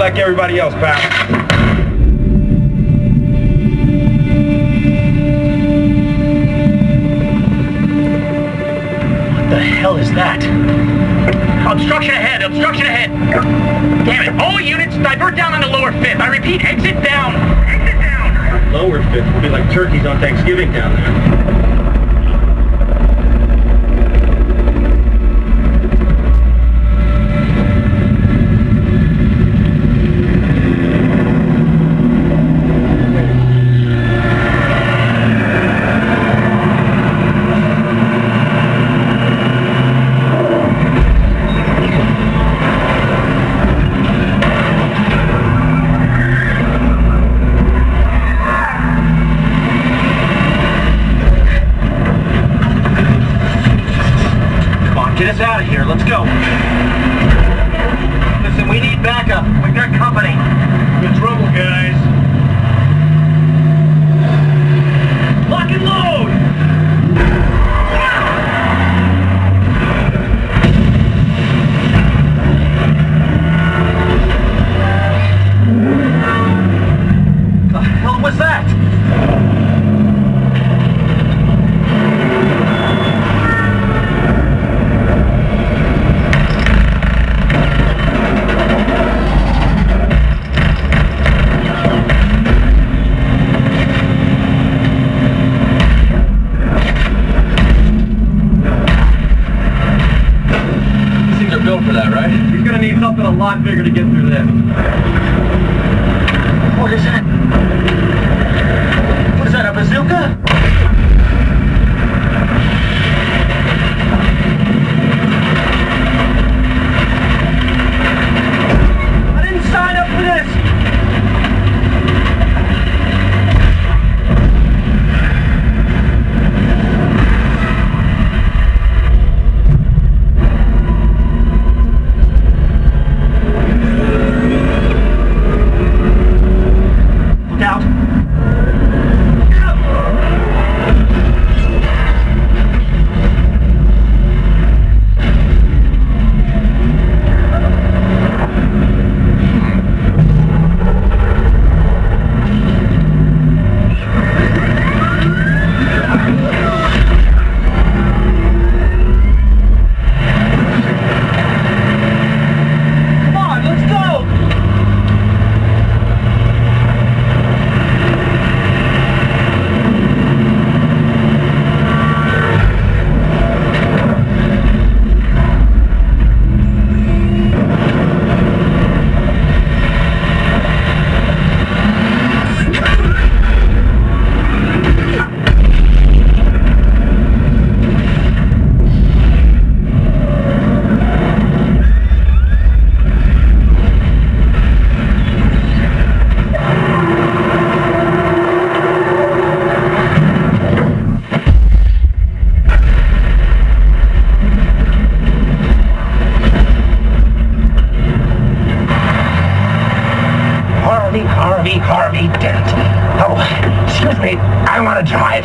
like everybody else, pal. What the hell is that? Obstruction ahead! Obstruction ahead! Damn it! All units, divert down on the lower fifth. I repeat, exit down! Exit down! Lower fifth will be like turkeys on Thanksgiving down there. Get us out of here. Let's go. Listen, we need backup. We've got company. Good trouble, guys. Lock and load! The hell was that? Built for that, right? He's gonna need something a lot bigger to get through this. What is that? What is that, a bazooka? I didn't sign up for this! Out. Come on, let's go! Harvey Dent. Oh, excuse me, I want to drive.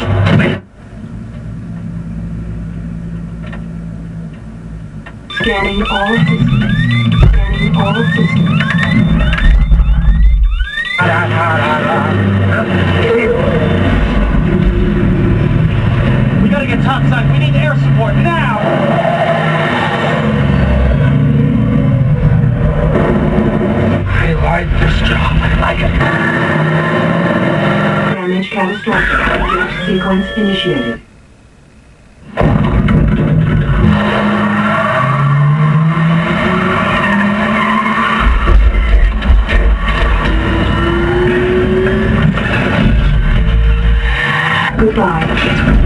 Scanning all systems. Scanning all systems. We gotta get topside. We need air support now! I like this job. I like it. Damage catastrophic. Eject sequence initiated. Goodbye.